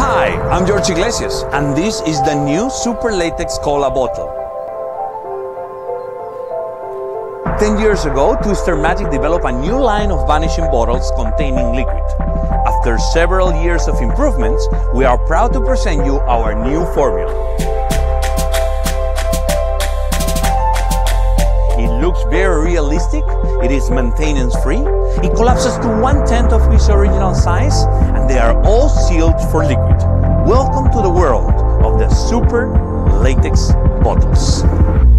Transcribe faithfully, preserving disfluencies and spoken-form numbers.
Hi, I'm George Iglesias, and this is the new Super Latex Cola bottle. Ten years ago, Twister Magic developed a new line of vanishing bottles containing liquid. After several years of improvements, we are proud to present you our new formula. It looks very realistic, it is maintenance-free, it collapses to one-tenth of its original size, and they are all sealed for liquid. Welcome to the world of the Super Latex bottles.